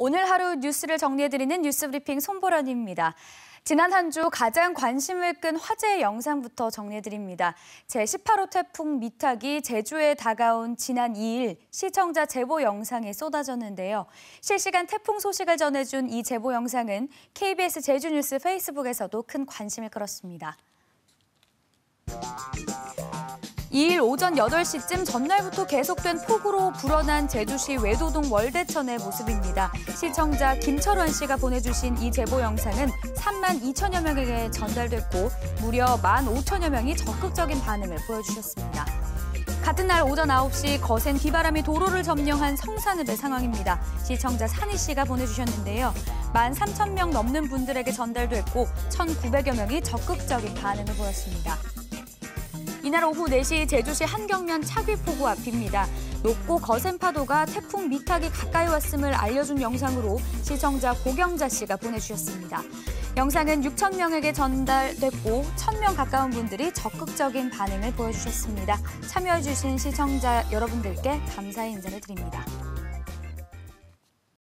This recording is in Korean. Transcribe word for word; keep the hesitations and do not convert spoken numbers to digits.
오늘 하루 뉴스를 정리해드리는 뉴스브리핑 손보라입니다. 지난 한 주 가장 관심을 끈 화제의 영상부터 정리해드립니다. 제십팔 호 태풍 미탁이 제주에 다가온 지난 이 일 시청자 제보 영상에 쏟아졌는데요. 실시간 태풍 소식을 전해준 이 제보 영상은 케이비에스 제주뉴스 페이스북에서도 큰 관심을 끌었습니다. 이 일 오전 여덟 시쯤 전날부터 계속된 폭우로 불어난 제주시 외도동 월대천의 모습입니다. 시청자 김철원 씨가 보내주신 이 제보 영상은 삼만 이천여 명에게 전달됐고 무려 만 오천여 명이 적극적인 반응을 보여주셨습니다. 같은 날 오전 아홉 시 거센 비바람이 도로를 점령한 성산읍의 상황입니다. 시청자 산희 씨가 보내주셨는데요. 만 삼천 명 넘는 분들에게 전달됐고 천구백여 명이 적극적인 반응을 보였습니다. 이날 오후 네 시 제주시 한경면 차귀포구 앞입니다. 높고 거센 파도가 태풍 미탁이 가까이 왔음을 알려준 영상으로 시청자 고경자 씨가 보내주셨습니다. 영상은 육천 명에게 전달됐고 천 명 가까운 분들이 적극적인 반응을 보여주셨습니다. 참여해주신 시청자 여러분들께 감사의 인사를 드립니다.